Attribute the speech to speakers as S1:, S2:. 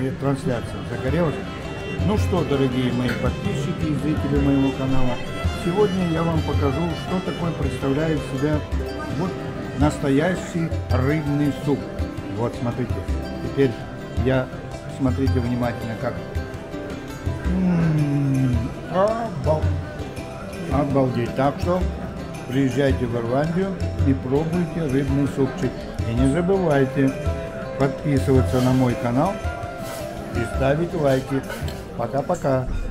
S1: трансляция загорелась. Ну что, дорогие мои подписчики и зрители моего канала, сегодня я вам покажу, что такое представляет себя вот настоящий рыбный суп. Вот, смотрите. Теперь смотрите внимательно, как. Обалдеть. Так что приезжайте в Ирландию и пробуйте рыбный супчик. И не забывайте подписываться на мой канал и ставить лайки. Пока-пока.